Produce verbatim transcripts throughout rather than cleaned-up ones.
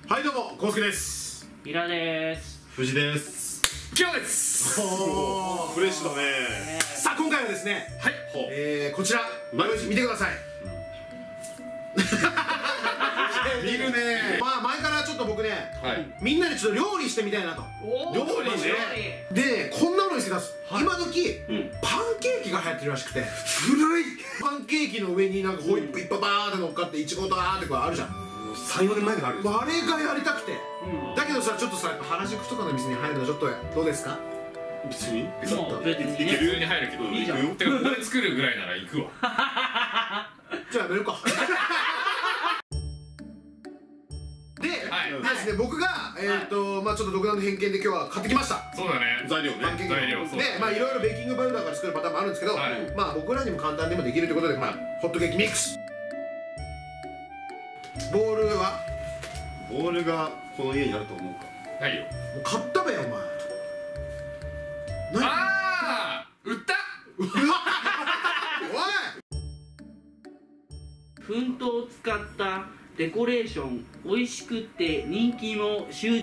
はいどうも、こうすけです。 ミラです。 藤です。 今日です。おー、フレッシュだね。さあ今回はですね、はい、えー、こちら見てください。見るね。まあ前からちょっと僕ね、みんなでちょっと料理してみたいなと。料理ね。でこんなのにしてたんです。今時パンケーキが流行ってるらしくて、古いパンケーキの上になんかホイップいっぱいバーって乗っかっていちごとバーってこうあるじゃん。さん、よねんまえからある。あれがやりたくて、だけどさ、ちょっとさ、原宿とかの店に入るのちょっとどうですか？ 別に別に普通に入るけどいいじゃん。てかここで作るぐらいなら行くわ。 じゃあやめるか。でですね、僕がえっとまあちょっと独断の偏見で今日は買ってきました。 そうだね。 材料ね。 材料で、まあいろいろベーキングパウダーから作るパターンもあるんですけど、まあ僕らにも簡単でもできるということで、まあホットケーキミックス。ボールはボールがこの家にあると思うか。 ないよ。 もう買ったべよお前。何？ ああ、売った。 おい。 粉糖を使ったデコレーション、美味しくって人気も集。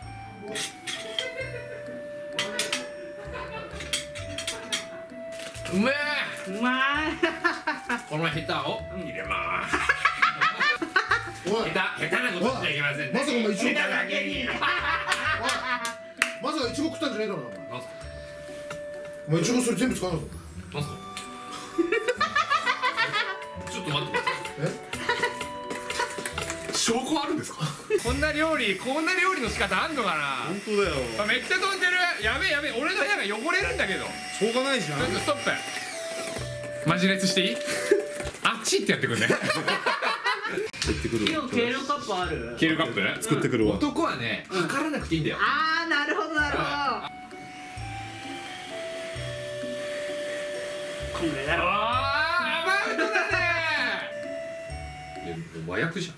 うめうまい。 え。このヘタを入れます。 おい。 下手下手なことしちゃいけませんね。 まさかお前イチゴヘタだけに。 まさかイチゴ食ったんじゃねえだろうな。 なんすか。 お前イチゴそれ全部使うのぞ。 なんすか。ちょっと待ってください。 え？ 証拠あるんですか。こんな料理こんな料理の仕方あんのかな。 本当だよ。 めっちゃ飛んでる。やべえやべえ、俺の部屋が汚れるんだけど。 しょうがないじゃん。 ちょっとストップ。マジレスしていい？あっちってやってくんね。 今日ケールカップある？ ケールカップ作ってくるわ。 男はね、測らなくていいんだよ。 ああ、なるほどなるほど。こんぐらいだろ。 ああ、アバウトだね。もう麻薬じゃん。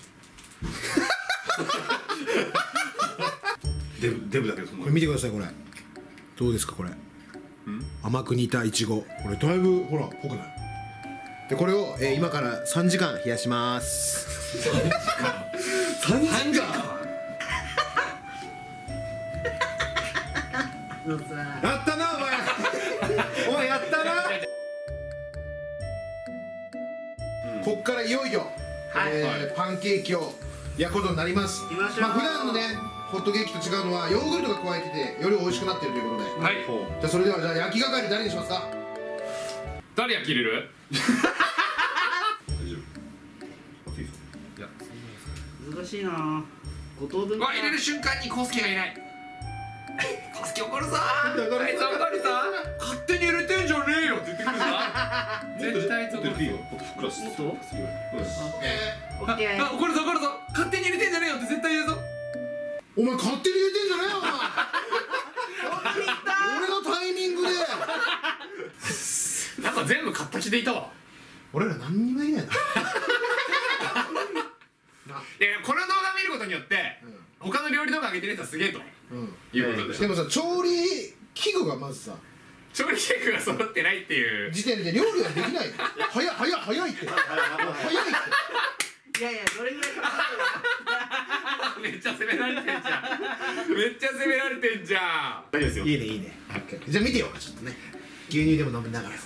デブデブだけどその。 これ見てください、これどうですかこれ。甘く煮たいちご、これだいぶほら濃くない？でこれを、えー、今からさんじかん冷やします。 さんじかん。 やったなお前。お前やったな。こっからいよいよ、えー、パンケーキを焼くことになります。まあ普段のねホットケーキと違うのはヨーグルトが加えててより美味しくなってるということで、 はい。 じゃあそれではじゃあ焼き係誰にしますか？ 誰焼き入れる？いや、 難しいな。ご等分。 わ、入れる瞬間にコウスケがいない。コウスケ怒るぞー。あいつ怒るぞ。勝手に入れてんじゃねえよって言ってくるぞ。絶対あいつ怒るぞ。 もっとふっくらすもっと？オッケー。 あ、怒るぞ怒るぞ。勝手に入れてんじゃねえよって絶対言うぞ。 お前勝手に入れてんじゃねえよお前。俺のタイミングで。 なんか全部買った気でいたわ。 俺ら何にもいないな。 いや、この動画見ることによって他の料理動画上げてる人はすげえということで。 でもさ、調理器具がまずさ、 調理器具が揃ってないっていう時点で料理はできない。早い早い早いって。早いって。 いやいや、どれぐらいかかる？ めっちゃ責められてんじゃん。めっちゃ責められてんじゃん。 大丈夫ですよ。 いいねいいね。じゃあ見てよちょっとね。牛乳でも飲みながら。い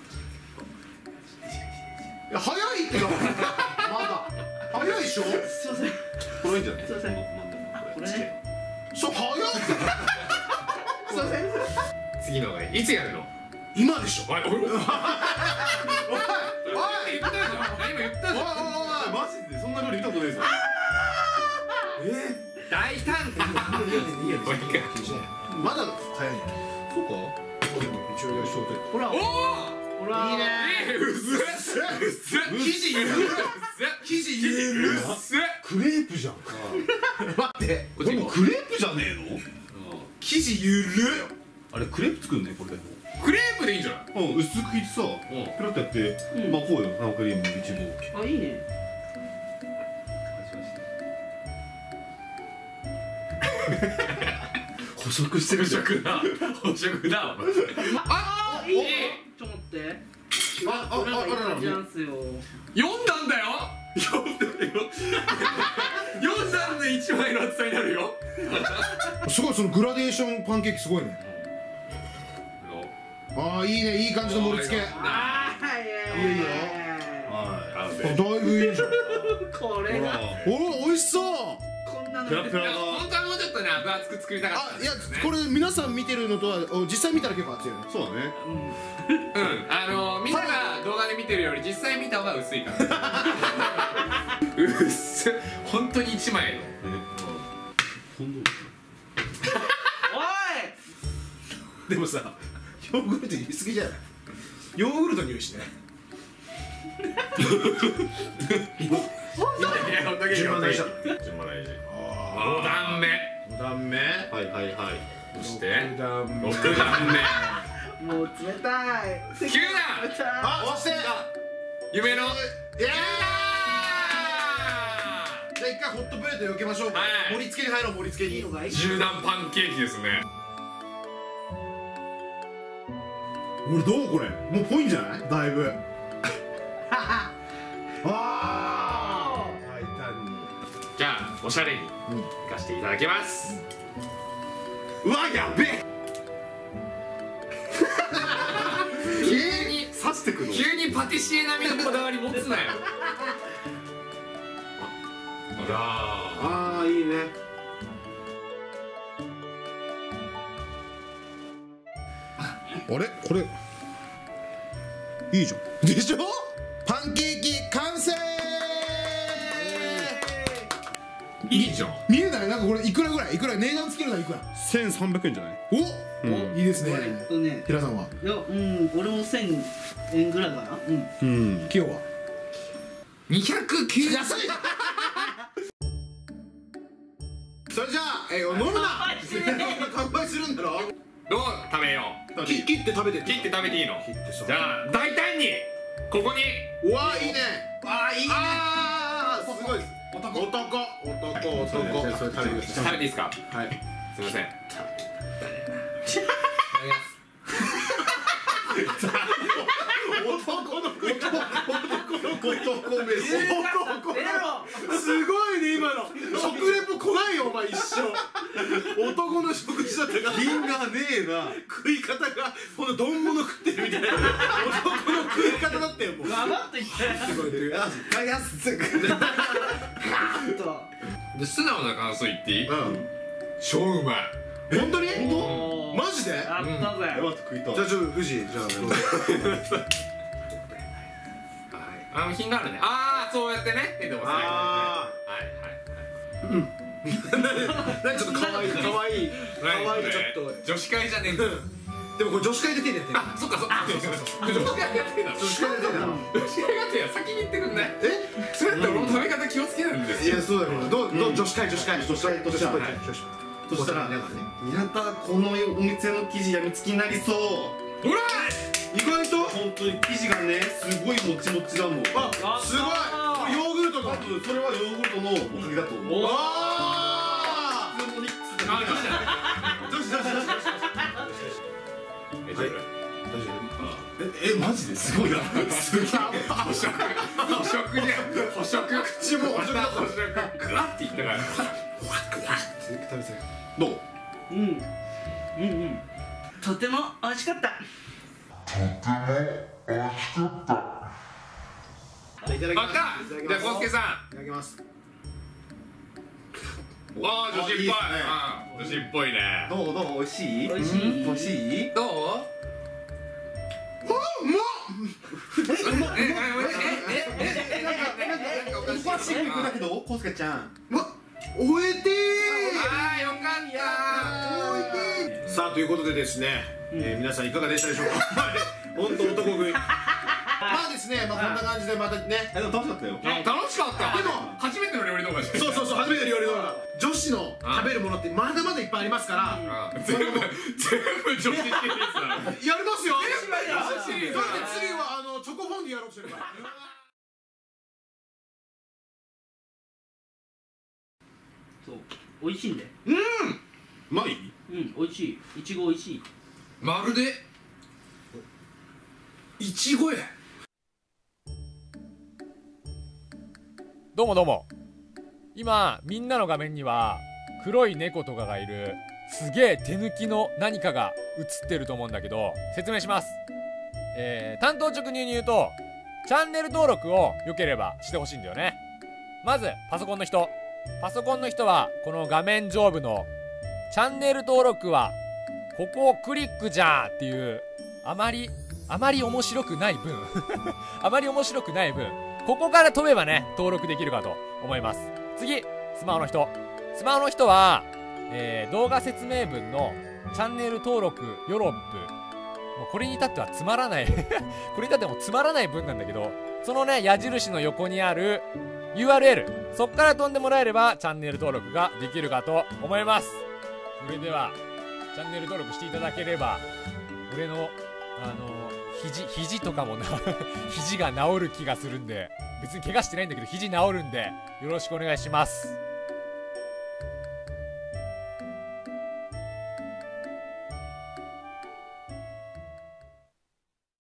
や早いってよ。まだ早いでしょ。 すいません。 これいいんじゃない？ すいません。これね。 そう早いって。 すいません。 次のがいい。いつやるの？ 今でしょ。 おいおいおい。 おいおい。 言ったじゃん。今言ったじゃん。 マジでそんな料理見たことないですよ。 大胆か。 まだ早いね。 そうか。 一応やりそうで。 ほら。 おお。 ほら。 いいね。 ええ、うっす。うっす。生地ゆる。生地ゆる。うっす。 クレープじゃん。 待って。 これもクレープじゃねえの？ 生地ゆる。 あれクレープ作るねこれで。 クレープでいいんじゃない？ うん、薄く切ってさ、ペラッとやって、まあこうよ、生クリームの一部。 あ、いいね。 捕食してるじゃん。 捕食だ。捕食だ。あ、いい。 ちょっと待って。 ああああらら。 チャンスよ。 読んだんだよ。読んだよ。読んだ段でいちまいの厚さになるよ。 すごい、そのグラデーションパンケーキすごいね。ああ、いいね、いい感じの盛り付け。 ああ、いいいよ。 はだいぶいいじゃん。 これがおお、美味しそう。 こんなのペラペラが本当はもうちょっとね分厚く作りたかったんあ、いやですよね。 これ皆さん見てるのとはお実際見たら結構熱いよね。 そうだね。 うんあのみんなが動画で見てるより実際見た方が薄いからうっす本当にいちまいのおでもさ、ヨーグルト入れすぎじゃない？ヨーグルトに入れしてね。 いやほんとに順番大事だ。 順番大事。 ご段目ご段目。 はいはいはい。 そして六段目。 ろく段目もう冷たい。 きゅう段あ、そして夢のいやー。じゃあ一回ホットプレート避けましょうか。 はい盛り付けに入ろう、盛り付けに。 じゅう段パンケーキですね。 俺どうこれ？もうぽいんじゃない？だいぶ。ああ。大胆に。 じゃあおしゃれにいかしていただきます。 うわ、やべえ。 急に刺してくの。 急にパティシエ並みのこだわり持つなよ。あらああ、いいね。あれ、これいいじゃん。でしょ？パンケーキ完成。 いいじゃん。 見えない？なんかこれいくらぐらい？いくら値段つけるのはいくら？ 千三百円じゃない？ お、 うんいいですね。 えっとね、 平さんは？ いや、うん、俺も千円ぐらいかな。うんうん。 今日は？ にひゃくきゅうじゅう。 安い。それじゃあ、えー、飲むな。乾杯するんだろ。 どう食べよう。 切切って食べて。 切って食べていいの？ 切ってさ。 じゃあ大胆にここに。 うわ、いいね。 ああ、いいね。 ああ、すごい。男男男男。それ食べてください。 食べていいですか？ はい。 すみません。 男の子、男の子、男目線。すごいね、今の。食レポ来ないよ、お前一生。男の食事だったから。 品がねえな。 食い方が、この丼物食ってるみたいな。男の食い方だったよ、もう。 ガバッといったすごい。あ、開発する。 と。 で素直な感想言っていい？ うん。 超うまい。 本当に？ おーマジで？ やったぜ。 やばく食いたい。 じゃあちょっと富士じゃあ。 あの品があるね。ああそうやってね。出てますね。 あはいはいはい。 何ちょっと可愛い可愛い可愛いちょっと。 女子会じゃねえんだよ。 でもこれ女子会で手でやってる。 あそっかそっか。女子会やってんだ。 女子会で手だ。 女子会やってんや先に言ってくんない？ え？ それやったら俺も食べ方気をつけるんですよ。 いやそうだけどどうどう女子会女子会女子会としたら女子会女子会そしたらね。 やったこのお店の生地やみつきになりそう。 ほら意外と本当に生地がねすごいもちもちだもん。 あすごい。これヨーグルトの。 多分それはヨーグルトのおかげだと思う。 わあ。 普通のミックスあ女子女子女子女子。 大丈夫？ ええマジですごいな。すげえ。 捕食捕食じゃん。捕食口も捕食だった。 捕食グワッていったから。 食べて。 どう？ うん。うんうん。とても美味しかった。 いただきます。 あったじゃあコウスケさん。 いただきます。 わあ女子っぽい。 いいっすねあ女子っぽいね。 どうどう美味しい？ 美味しい美味しい？ どう？ うまっ。 ええええええなんかおかしい。 おかしいだけどコウスケちゃん。 うわ、おえてー。 ああよかった。 さあということでですね、えー皆さんいかがでしたでしょうか。本当男食い。まあですね、まあこんな感じでまたね。 えでも楽しかったよ。 楽しかった。 でも初めての料理動画です。 そうそうそう、初めて料理動画。女子の食べるものってまだまだいっぱいありますから。 あ全部全部女子シリーズだろ。 やりますよ。 女子シリーズだって次はあのチョコフォンデュやろうとしてるから。 そう美味しいんだよ。 うまい？ うん美味しい。いちご美味しい。 まるでいちごや。 どうもどうも今みんなの画面には黒い猫とかがいるすげえ手抜きの何かが映ってると思うんだけど、説明します。えー、担当直入に言うと、チャンネル登録を良ければしてほしいんだよね。まずパソコンの人パソコンの人はこの画面上部のチャンネル登録はここをクリックじゃーっていうあまりあまり面白くない分あまり面白くない分ここから飛べばね登録できるかと思います。次、スマホの人スマホの人は、えー、動画説明文のチャンネル登録よろっぷ、もうこれに至ってはつまらないこれに至ってもつまらない文なんだけど、そのね矢印の横にある ユーアールエル、 そっから飛んでもらえればチャンネル登録ができるかと思います。それではチャンネル登録していただければ俺のあの肘肘とかもな肘が治る気がするんで、別に怪我してないんだけど肘治るんでよろしくお願いします。